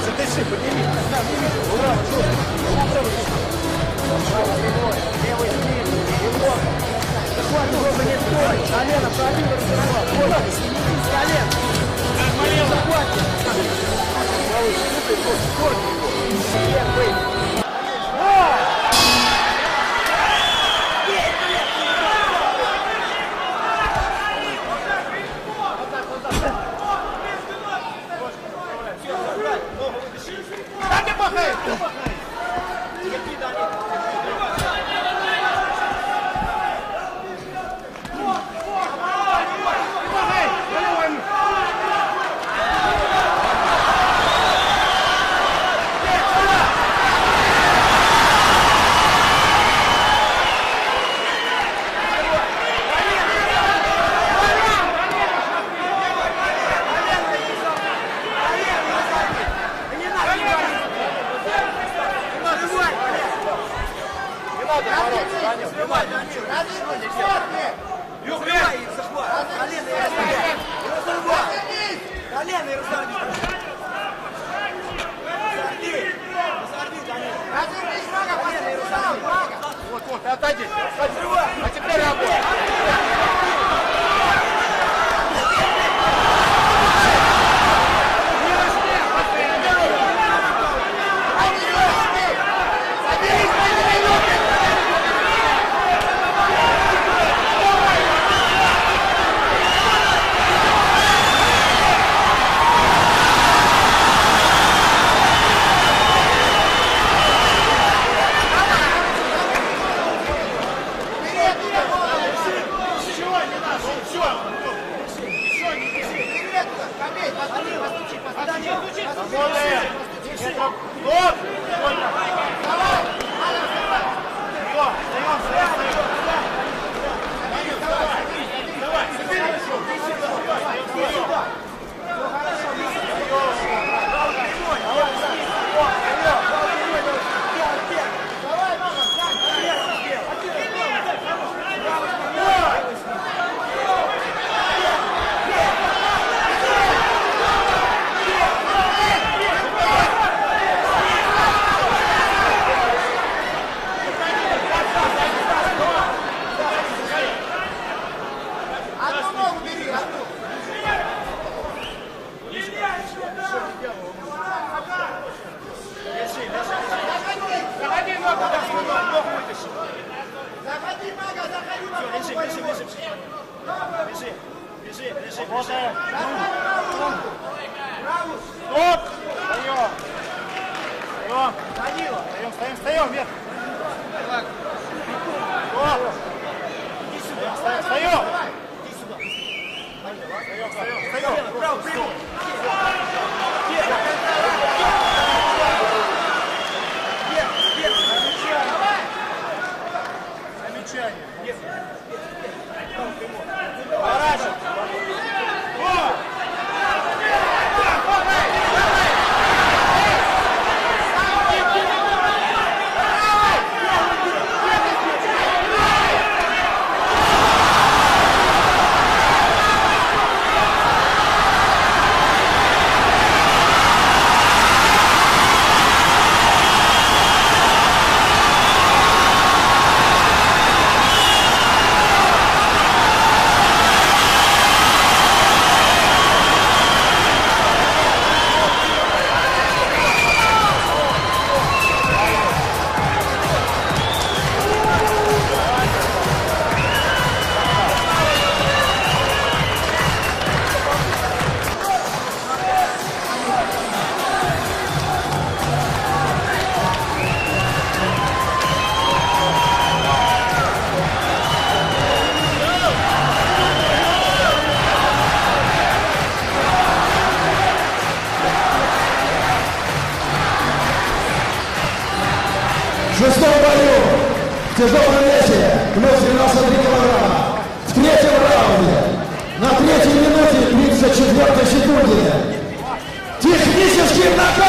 Дыши, подними. Ура, левый снизу, левый. Захват уже не стой. Колено, пробил, разорвал. Снизись, колено. Захват. Малыш, слушай, корни его. Первый. Вот, отойди. А теперь работай. Встаем, вверх. Иди сюда. Встаем. Иди сюда. Встаем. Право, прямо. Замечание. Поворачивай. В шестом бою в тяжелом весе плюс 93 килограмма в третьем раунде на 3-й минуте 34 секунде технический нокаут.